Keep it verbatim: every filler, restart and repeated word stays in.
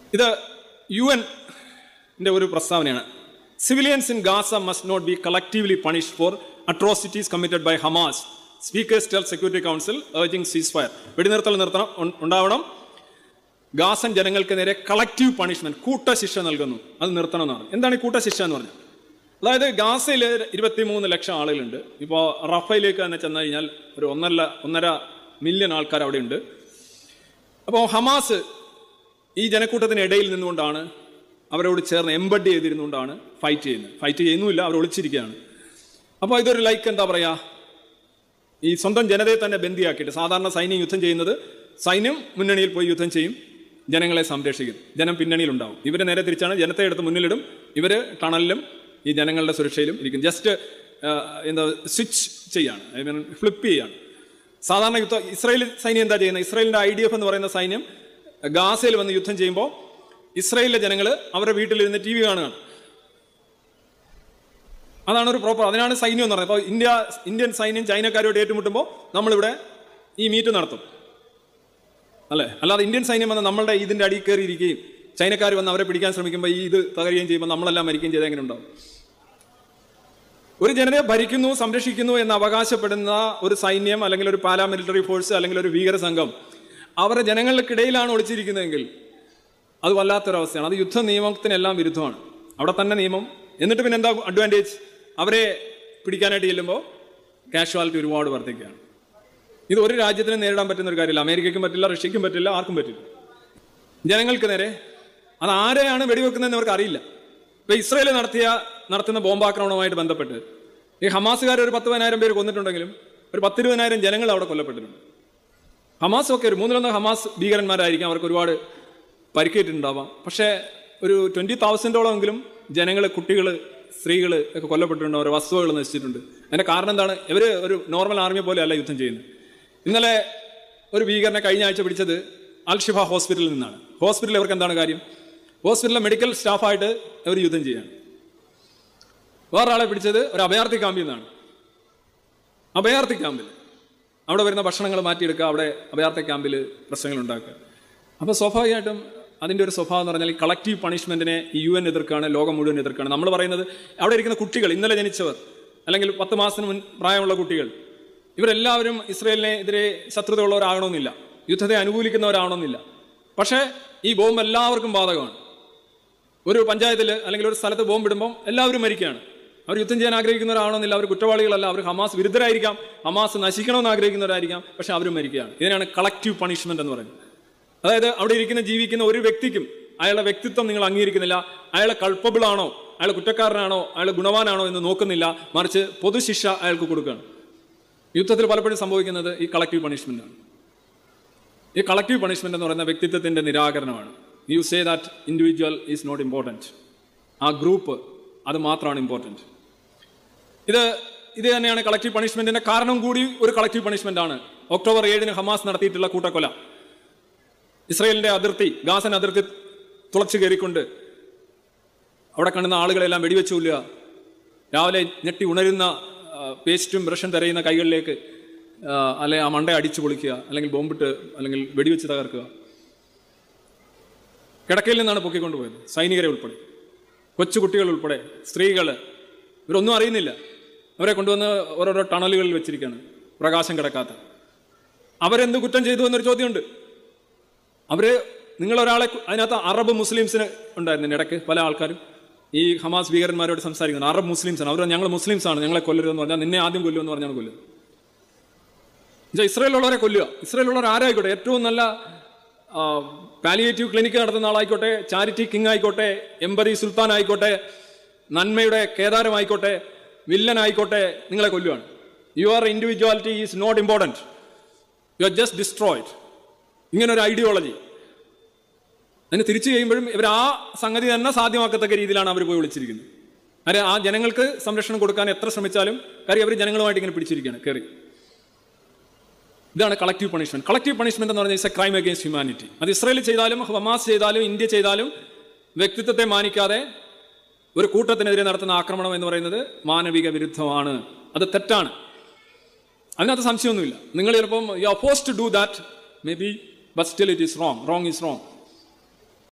ഇത് യു എൻ്റെ ഒരു പ്രസ്താവനയാണ്. Civilians in Gaza must not be collectively punished for atrocities committed by Hamas. Speakers tell security council urging ceasefire. വെടിനിർത്തൽ നിർത്തണം ഉണ്ടാവണം. ഗാസൻ ജനങ്ങൾക്ക് നേരെ കളക്റ്റീവ് പണിഷ്മെന്റ്, കൂട്ടശിക്ഷ നൽകുന്നു, അത് നിർത്തണം എന്നാണ്. എന്താണ് ഈ കൂട്ടശിക്ഷ എന്ന് പറഞ്ഞാൽ? അതായത് ഗാസയിൽ ഇരുപത്തി മൂന്ന് ലക്ഷം ആളുകളുണ്ട്. ഇപ്പോൾ റഫയിലേക്ക് തന്നെ ചെന്ന് കഴിഞ്ഞാൽ ഒരു ഒന്നര ഒന്നര മില്യൺ ആൾക്കാർ അവിടെ ഉണ്ട്. അപ്പോൾ ഹമാസ് ഈ ജനക്കൂട്ടത്തിനിടയിൽ നിന്നുകൊണ്ടാണ്, അവരോട് ചേർന്ന് എംബഡ് ചെയ്തിരുന്നുകൊണ്ടാണ് ഫൈറ്റ് ചെയ്യുന്നത്. ഫൈറ്റ് ചെയ്യുന്നുമില്ല, അവർ ഒളിച്ചിരിക്കുകയാണ്. അപ്പോൾ ഇതൊരു ലൈക്ക് എന്താ പറയുക, ഈ സ്വന്തം ജനതയെ തന്നെ ബന്ദിയാക്കിയിട്ട്, സാധാരണ സൈന്യം യുദ്ധം ചെയ്യുന്നത്, സൈന്യം മുന്നണിയിൽ പോയി യുദ്ധം ചെയ്യും, ജനങ്ങളെ സംരക്ഷിക്കും, ജനം പിന്നണിയിലുണ്ടാവും. ഇവർ നേരെ തിരിച്ചാണ്, ജനത്തെ എടുത്ത് മുന്നിലിടും, ഇവർ ടണലിലും ഈ ജനങ്ങളുടെ സുരക്ഷയിലും ഇരിക്കും. ജസ്റ്റ് എന്താ സ്വിച്ച് ചെയ്യാണ്, ഐ മീൻ ഫ്ലിപ്പ് ചെയ്യാണ്. സാധാരണ യുദ്ധം ഇസ്രായേൽ സൈന്യം എന്താ ചെയ്യുന്നത്? ഇസ്രായേലിൻ്റെ ഐ ഡി എഫ് എന്ന് പറയുന്ന സൈന്യം ഗാസയിൽ വന്ന് യുദ്ധം ചെയ്യുമ്പോൾ ഇസ്രായേലിലെ ജനങ്ങൾ അവരുടെ വീട്ടിലിരുന്ന് ടി വി കാണുകയാണ്. അതാണ് ഒരു പ്രോപ്പർ, അതിനാണ് സൈന്യം എന്ന് പറയുന്നത്. അപ്പോൾ ഇന്ത്യ ഇന്ത്യൻ സൈന്യം ചൈനക്കാരോട് ഏറ്റുമുട്ടുമ്പോൾ നമ്മളിവിടെ ഈ മീറ്റ് നടത്തും, അല്ലേ? അല്ലാതെ ഇന്ത്യൻ സൈന്യം വന്ന് നമ്മളുടെ ഇതിൻ്റെ അടിയിൽ കയറിയിരിക്കുകയും ചൈനക്കാർ വന്ന് അവരെ പിടിക്കാൻ ശ്രമിക്കുമ്പോൾ ഈ ഇത് തകരുകയും ചെയ്യുമ്പോൾ നമ്മളെല്ലാം മരിക്കുകയും ചെയ്താൽ എങ്ങനെ ഉണ്ടാവും? ഒരു ജനതയെ ഭരിക്കുന്നു, സംരക്ഷിക്കുന്നു എന്ന് അവകാശപ്പെടുന്ന ഒരു സൈന്യം അല്ലെങ്കിൽ ഒരു പാരാമിലിറ്ററി ഫോഴ്സ് അല്ലെങ്കിൽ ഒരു ഭീകര സംഘം അവരുടെ ജനങ്ങൾക്കിടയിലാണ് ഒളിച്ചിരിക്കുന്നതെങ്കിൽ അത് വല്ലാത്തൊരവസ്ഥയാണ്. അത് യുദ്ധ നിയമത്തിനെല്ലാം വിരുദ്ധമാണ്. അവിടെ തന്നെ നിയമം. എന്നിട്ട് പിന്നെ എന്താ അഡ്വാൻറ്റേജ്? അവരെ പിടിക്കാനായിട്ട് ചെല്ലുമ്പോൾ കാഷ്വാലിറ്റി ഒരുപാട് വർദ്ധിക്കുകയാണ്. ഇത് ഒരു രാജ്യത്തിനും നേരിടാൻ പറ്റുന്ന ഒരു കാര്യമില്ല. അമേരിക്കയ്ക്കും പറ്റില്ല, റഷ്യയ്ക്കും പറ്റില്ല, ആർക്കും പറ്റില്ല. ജനങ്ങൾക്ക് നേരെ അത് ആരെയാണ് വെടിവെക്കുന്നതെന്ന് അവർക്ക് അറിയില്ല. ഇപ്പോൾ ഇസ്രായേൽ നടത്തിയ നടത്തുന്ന ബോംബാക്രമണവുമായിട്ട് ബന്ധപ്പെട്ട് ഈ ഹമാസുകാർ ഒരു പത്ത് പതിനായിരം പേര് കൊന്നിട്ടുണ്ടെങ്കിലും ഒരു പത്തിരുപതിനായിരം ജനങ്ങൾ അവിടെ കൊല്ലപ്പെട്ടിട്ടുണ്ട്. ഹമാസൊക്കെ ഒരു മൂന്നിലൊന്ന് ഹമാസ് ഭീകരന്മാരായിരിക്കാം, അവർക്ക് ഒരുപാട് പരിക്കേറ്റിട്ടുണ്ടാവാം. പക്ഷേ ഒരു ട്വൻറ്റി തൗസൻഡോളം എങ്കിലും ജനങ്ങൾ, കുട്ടികൾ, സ്ത്രീകൾ ഒക്കെ കൊല്ലപ്പെട്ടിട്ടുണ്ട്, അവരുടെ വസ്തുവകൾ നശിച്ചിട്ടുണ്ട്. അതിൻ്റെ കാരണം എന്താണ്? ഇവർ ഒരു നോർമൽ ആർമിയെ പോലെ അല്ല യുദ്ധം ചെയ്യുന്നത്. ഇന്നലെ ഒരു ഭീകരനെ കഴിഞ്ഞ ആഴ്ച പിടിച്ചത് അൽ ഷിഫ ഹോസ്പിറ്റലിൽ നിന്നാണ്. ഹോസ്പിറ്റലിൽ അവർക്ക് എന്താണ് കാര്യം? ഹോസ്പിറ്റലിലെ മെഡിക്കൽ സ്റ്റാഫായിട്ട് അവർ യുദ്ധം ചെയ്യുകയാണ്. വേറൊരാളെ പിടിച്ചത് ഒരു അഭയാർത്ഥി ക്യാമ്പിൽ നിന്നാണ്. അഭയാർത്ഥി ക്യാമ്പിൽ അവിടെ വരുന്ന ഭക്ഷണങ്ങൾ മാറ്റിയെടുക്കുക, അവിടെ അഭയാർത്ഥി ക്യാമ്പിൽ പ്രശ്നങ്ങൾ ഉണ്ടാക്കുക. അപ്പോൾ സ്വാഭാവികമായിട്ടും അതിൻ്റെ ഒരു സ്വഭാവം എന്ന് പറഞ്ഞാൽ ഈ കളക്റ്റീവ് പണിഷ്മെൻറ്റിനെ ഈ യു എൻ എതിർക്കാണ്, ലോകം മുഴുവൻ എതിർക്കാണ്. നമ്മൾ പറയുന്നത് അവിടെ ഇരിക്കുന്ന കുട്ടികൾ, ഇന്നലെ ജനിച്ചവർ അല്ലെങ്കിൽ പത്ത് മാസത്തിന് മുൻ പ്രായമുള്ള കുട്ടികൾ, ഇവരെല്ലാവരും ഇസ്രയേലിനെതിരെ ശത്രുതയുള്ളവരാകണമെന്നില്ല, യുദ്ധത്തെ അനുകൂലിക്കുന്നവരാകണമെന്നില്ല. പക്ഷേ ഈ ബോംബ് എല്ലാവർക്കും ബാധകമാണ്. ഒരു പഞ്ചായത്തിൽ അല്ലെങ്കിൽ ഒരു സ്ഥലത്ത് ബോംബ് ഇടുമ്പം എല്ലാവരും മരിക്കുകയാണ്. അവർ യുദ്ധം ചെയ്യാൻ ആഗ്രഹിക്കുന്നവരാകണമെന്നില്ല, അവർ കുറ്റവാളികളല്ല, അവർ ഹമാസ് വിരുദ്ധരായിരിക്കാം, ഹമാസ് നശിക്കണമെന്ന് ആഗ്രഹിക്കുന്നവരായിരിക്കാം, പക്ഷെ അവരും മരിക്കുകയാണ്. ഇതിനാണ് കളക്റ്റീവ് പണിഷ്മെന്റ് എന്ന് പറയുന്നത്. അതായത് അവിടെ ഇരിക്കുന്ന ജീവിക്കുന്ന ഒരു വ്യക്തിക്കും അയാളുടെ വ്യക്തിത്വം നിങ്ങൾ അംഗീകരിക്കുന്നില്ല, അയാളെ കൾപ്പബിൾ ആണോ, അയാൾ കുറ്റക്കാരനാണോ, അയാൾ ഗുണവാനാണോ എന്ന് നോക്കുന്നില്ല, മറിച്ച് പൊതുശിക്ഷ അയാൾക്ക് കൊടുക്കുകയാണ്. യുദ്ധത്തിൽ പലപ്പോഴും സംഭവിക്കുന്നത് ഈ കളക്റ്റീവ് പണിഷ്മെന്റാണ്. ഈ കളക്റ്റീവ് പണിഷ്മെന്റ് എന്ന് പറയുന്ന വ്യക്തിത്വത്തിന്റെ നിരാകരണമാണ്. You say that individual is not important, ആ ഗ്രൂപ്പ് അത് മാത്രമാണ് ഇമ്പോർട്ടൻറ്റ്. ഇത് ഇത് തന്നെയാണ് കളക്റ്റീവ് പണിഷ്മെന്റിന്റെ കാരണം കൂടി. ഒരു കളക്റ്റീവ് പണിഷ്മെന്റ് ആണ് ഒക്ടോബർ ഏഴിന് ഹമാസ് നടത്തിയിട്ടുള്ള കൂട്ടക്കൊല. ഇസ്രായേലിന്റെ അതിർത്തി, ഗാസൻ അതിർത്തി തുളച്ചു കയറിക്കൊണ്ട് അവിടെ കാണുന്ന ആളുകളെല്ലാം വെടിവെച്ച് കൊല്ലുക, രാവിലെ ഞെട്ടി ഉണരുന്ന പേസ്റ്റും ബ്രഷും തെരയുന്ന കൈകളിലേക്ക് അല്ലെ ആ മണ്ടയെ അടിച്ചു പൊളിക്കുക, അല്ലെങ്കിൽ ബോംബിട്ട് അല്ലെങ്കിൽ വെടിവെച്ച് തകർക്കുക. കിടക്കയിൽ നിന്നാണ് പൊക്കിക്കൊണ്ടുപോയത്, സൈനികരെ ഉൾപ്പെടെ, കൊച്ചുകുട്ടികൾ ഉൾപ്പെടെ, സ്ത്രീകൾ, ഇവരൊന്നും അറിയുന്നില്ല. അവരെ കൊണ്ടുവന്ന് ഓരോരോ ടണലുകളിൽ വെച്ചിരിക്കുകയാണ്, പ്രകാശം കിടക്കാത്ത. അവരെന്ത് കുറ്റം ചെയ്തു എന്നൊരു ചോദ്യമുണ്ട്. അവര് നിങ്ങളൊരാളെ, അതിനകത്ത് അറബ് മുസ്ലിംസിന് ഉണ്ടായിരുന്നു ഇടയ്ക്ക് പല ആൾക്കാരും ഈ ഹമാസ് ഭീകരന്മാരോട് സംസാരിക്കുന്നത്. അറബ് മുസ്ലിംസാണ്, അവർ ഞങ്ങൾ മുസ്ലിംസാണ്, ഞങ്ങളെ കൊല്ലരുതെന്ന് പറഞ്ഞാൽ നിന്നെ ആദ്യം കൊല്ലുമെന്ന് പറഞ്ഞാണ് കൊല്ലുന്നത്. എന്നുവെച്ചാൽ ഇസ്രായേലുള്ളവരെ കൊല്ലുക. ഇസ്രായേലുള്ളവർ ആരായിക്കോട്ടെ, ഏറ്റവും നല്ല പാലിയേറ്റീവ് ക്ലിനിക്ക് നടത്തുന്ന ആളായിക്കോട്ടെ, ചാരിറ്റി കിങ് ആയിക്കോട്ടെ, എംബറി സുൽത്താൻ ആയിക്കോട്ടെ, നന്മയുടെ കേദാരമായിക്കോട്ടെ, വില്ലൻ ആയിക്കോട്ടെ, നിങ്ങളെ കൊല്ലുകയാണ്. Your individuality is not important, you are just destroyed. ഇങ്ങനൊരു ഐഡിയോളജി അതിന് തിരിച്ചു കഴിയുമ്പോഴും ഇവർ ആ സംഗതി തന്നെ സാധ്യമാക്കത്തക്ക രീതിയിലാണ് അവർ പോയി വിളിച്ചിരിക്കുന്നത്. അരെ ആ ജനങ്ങൾക്ക് സംരക്ഷണം കൊടുക്കാൻ എത്ര ശ്രമിച്ചാലും കാര്യം അവർ ജനങ്ങളുമായിട്ട് ഇങ്ങനെ പിടിച്ചിരിക്കുകയാണ് കയറി. ഇതാണ് കളക്റ്റീവ് പണിഷ്മെന്റ്. കളക്റ്റീവ് പണിഷ്മെന്റ് എന്ന് പറഞ്ഞാൽ it's a crime against humanity. അത് ഇസ്രായേൽ ചെയ്താലും ഹമാസ് ചെയ്താലും ഇന്ത്യ ചെയ്താലും വ്യക്തിത്വത്തെ മാനിക്കാതെ ഒരു കൂട്ടത്തിനെതിരെ നടത്തുന്ന ആക്രമണം എന്ന് പറയുന്നത് മാനവിക വിരുദ്ധമാണ്, അത് തെറ്റാണ്, അതിനകത്ത് സംശയമൊന്നുമില്ല. നിങ്ങൾ ചിലപ്പം you are forced to do that maybe, but still it is wrong. Wrong is wrong.